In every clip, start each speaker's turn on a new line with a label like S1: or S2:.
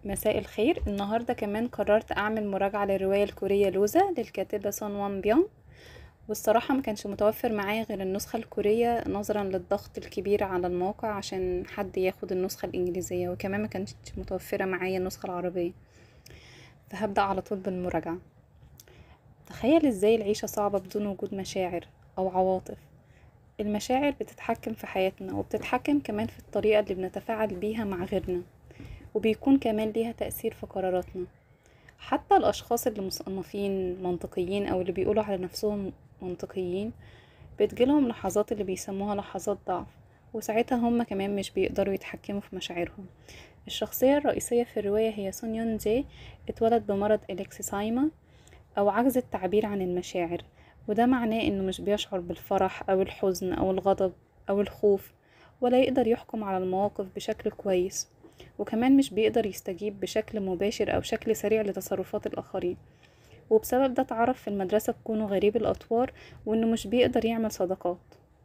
S1: مساء الخير. النهاردة كمان قررت أعمل مراجعة للرواية الكورية لوزة للكاتبة سون وان بيونغ، والصراحة ما كانش متوفر معايا غير النسخة الكورية نظرا للضغط الكبير على الموقع عشان حد ياخد النسخة الإنجليزية، وكمان ما كانتش متوفرة معايا النسخة العربية، فهبدأ على طول بالمراجعة. تخيل ازاي العيشة صعبة بدون وجود مشاعر أو عواطف. المشاعر بتتحكم في حياتنا وبتتحكم كمان في الطريقة اللي بنتفاعل بيها مع غيرنا، وبيكون كمان ليها تأثير في قراراتنا. حتى الأشخاص اللي مصنفين منطقيين أو اللي بيقولوا على نفسهم منطقيين بتجيلهم لحظات اللي بيسموها لحظات ضعف، وساعتها هم كمان مش بيقدروا يتحكموا في مشاعرهم. الشخصية الرئيسية في الرواية هي سون يون جي، اتولد بمرض الكسيسايما أو عجز التعبير عن المشاعر، وده معناه إنه مش بيشعر بالفرح أو الحزن أو الغضب أو الخوف، ولا يقدر يحكم على المواقف بشكل كويس، وكمان مش بيقدر يستجيب بشكل مباشر أو شكل سريع لتصرفات الآخرين. وبسبب ده اتعرف في المدرسة بكونه غريب الأطوار، وإنه مش بيقدر يعمل صداقات.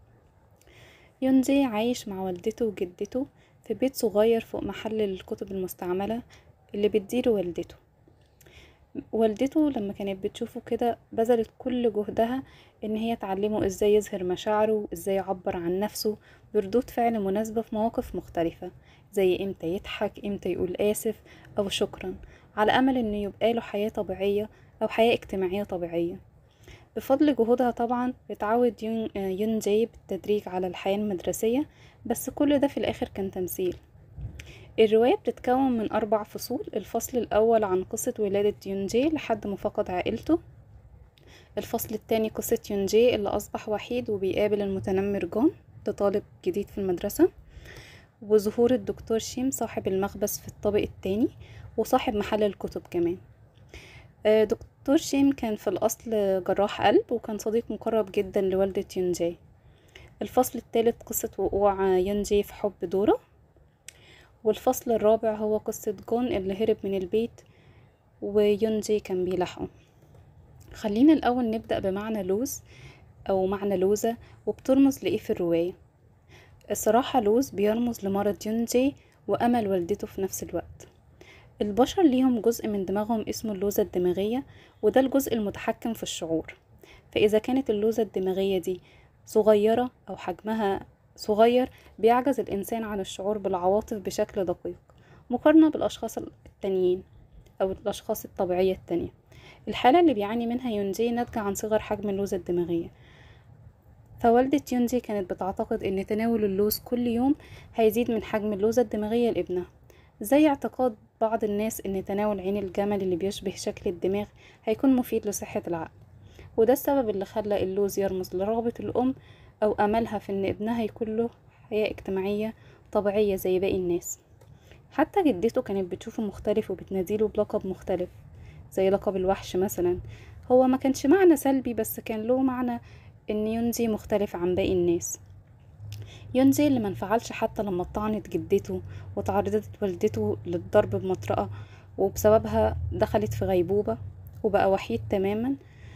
S1: يونجي عايش مع والدته وجدته في بيت صغير فوق محل الكتب المستعملة اللي بتديره والدته. والدته لما كانت بتشوفه كده بذلت كل جهدها ان هي تعلمه ازاي يظهر مشاعره، ازاي يعبر عن نفسه بردود فعل مناسبة في مواقف مختلفة، زي امتى يضحك، امتى يقول آسف او شكرا، على امل انه يبقى له حياة طبيعية او حياة اجتماعية طبيعية. بفضل جهودها طبعا اتعود يون جاي بالتدريج على الحياة المدرسية، بس كل ده في الاخر كان تمثيل. الرواية بتتكون من 4 فصول. الفصل الأول عن قصة ولادة يونجي لحد ما فقد عائلته. الفصل الثاني قصة يونجي اللي أصبح وحيد وبيقابل المتنمر جون، ده طالب جديد في المدرسة، وظهور الدكتور شيم صاحب المخبز في الطابق الثاني وصاحب محل الكتب كمان. دكتور شيم كان في الأصل جراح قلب وكان صديق مقرب جدا لوالدة يونجي. الفصل الثالث قصة وقوع يونجي في حب دورة. والفصل الرابع هو قصة جون اللي هرب من البيت ويونجي كان بيلاحقه. خلينا الأول نبدأ بمعنى لوز أو معنى لوزة وبترمز لإيه في الرواية. الصراحة لوز بيرمز لمرض يونجي وأمل والدته في نفس الوقت. البشر ليهم جزء من دماغهم اسمه اللوزة الدماغية، وده الجزء المتحكم في الشعور. فإذا كانت اللوزة الدماغية دي صغيرة أو حجمها صغير بيعجز الإنسان عن الشعور بالعواطف بشكل دقيق مقارنة بالأشخاص التانيين أو الأشخاص الطبيعية التانية. الحالة اللي بيعاني منها يونجي ناتجة عن صغر حجم اللوزة الدماغية، فوالدة يونجي كانت بتعتقد ان تناول اللوز كل يوم هيزيد من حجم اللوزة الدماغية لابنها، زي اعتقاد بعض الناس ان تناول عين الجمل اللي بيشبه شكل الدماغ هيكون مفيد لصحة العقل. وده السبب اللي خلى اللوز يرمز لرغبة الأم أو أملها في إن ابنها يكون له حياة اجتماعية طبيعية زي باقي الناس. حتى جدته كانت بتشوفه مختلف وبتناديله بلقب مختلف زي لقب الوحش مثلا. هو ما كانش معنى سلبي، بس كان له معنى إن يونزي مختلف عن باقي الناس. يونزي اللي منفعلش حتى لما طعنت جدته وتعرضت والدته للضرب بمطرقة وبسببها دخلت في غيبوبة وبقى وحيد تماما.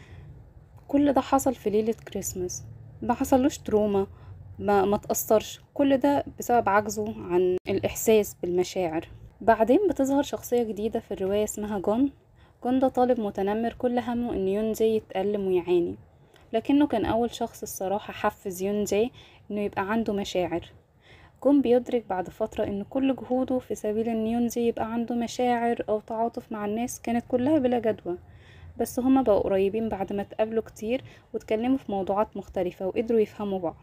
S1: كل ده حصل في ليلة كريسماس، ما حصلوش تروما، ما تأثرش، كل ده بسبب عجزه عن الإحساس بالمشاعر. بعدين بتظهر شخصية جديدة في الرواية اسمها جون. جون ده طالب متنمر كل همه ان يونجي يتألم ويعاني، لكنه كان أول شخص الصراحة حفز يونجي انه يبقى عنده مشاعر. جون بيدرك بعد فترة ان كل جهوده في سبيل ان يونجي يبقى عنده مشاعر او تعاطف مع الناس كانت كلها بلا جدوى، بس هما بقوا قريبين بعد ما اتقابلوا كتير واتكلموا في موضوعات مختلفة وقدروا يفهموا بعض.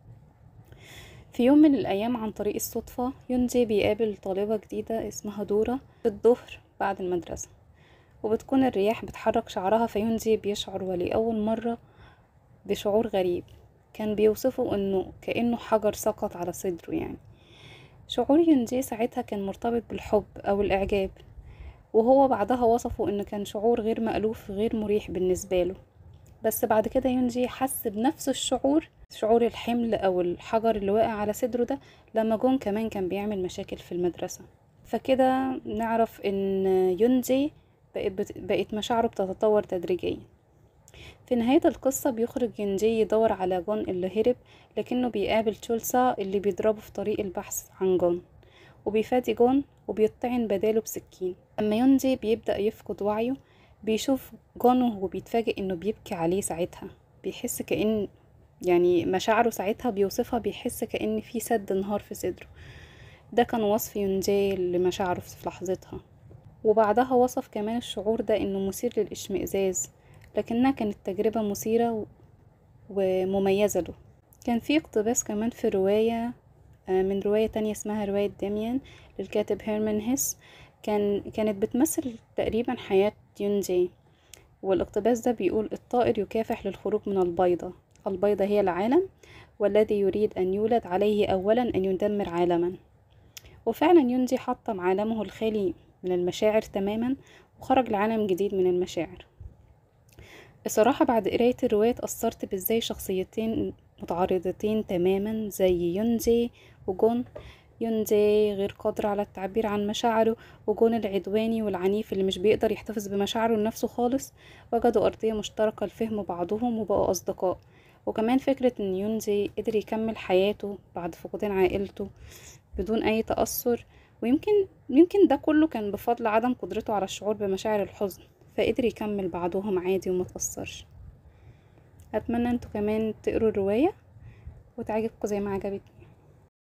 S1: في يوم من الأيام عن طريق الصدفة يونجي بيقابل طالبة جديدة اسمها دورة في الظهر بعد المدرسة، وبتكون الرياح بتحرك شعرها، فيونجي بيشعر ولأول مرة بشعور غريب كان بيوصفه انه كأنه حجر سقط على صدره. يعني شعور يونجي ساعتها كان مرتبط بالحب أو الإعجاب، وهو بعدها وصفه انه كان شعور غير مألوف غير مريح بالنسبة له. بس بعد كده يونجي حس بنفس الشعور، شعور الحمل او الحجر اللي واقع على صدره ده، لما جون كمان كان بيعمل مشاكل في المدرسة. فكده نعرف ان يونجي بقت مشاعره بتتطور تدريجيا. في نهاية القصة بيخرج يونجي يدور على جون اللي هرب، لكنه بيقابل تشولسا اللي بيضربه في طريق البحث عن جون، وبيفادي جون وبيطعن بداله بسكين. لما يون جاي بيبدأ يفقد وعيه بيشوف جون وهو بيتفاجئ انه بيبكي عليه ساعتها، بيحس كأن يعني مشاعره ساعتها بيوصفها، بيحس كأن في سد انهار في صدره. ده كان وصف يون جاي لمشاعره في لحظتها. وبعدها وصف كمان الشعور ده انه مثير للاشمئزاز، لكنها كانت تجربة مثيرة ومميزة له. كان في اقتباس كمان في رواية من رواية تانية اسمها رواية داميان للكاتب هيرمان هيس، كانت بتمثل تقريبا حياة يون جاي. والاقتباس ده بيقول: الطائر يكافح للخروج من البيضة، البيضة هي العالم، والذي يريد أن يولد عليه أولا أن يدمر عالما. وفعلا يون جاي حطم عالمه الخالي من المشاعر تماما وخرج لعالم جديد من المشاعر. الصراحة بعد قراية الرواية اتأثرت بازاي شخصيتين متعارضتين تماما زي يون جاي وجون. يون جاي غير قادر على التعبير عن مشاعره، وجون العدواني والعنيف اللي مش بيقدر يحتفظ بمشاعره لنفسه خالص، وجدوا أرضية مشتركة لفهم بعضهم وبقوا أصدقاء. وكمان فكرة ان يون جاي قدر يكمل حياته بعد فقدان عائلته بدون أي تأثر، ويمكن ده كله كان بفضل عدم قدرته على الشعور بمشاعر الحزن، فقدر يكمل بعضهم عادي وما تأثرش. أتمنى انتوا كمان تقروا الرواية وتعجبكم زي ما عجبتني.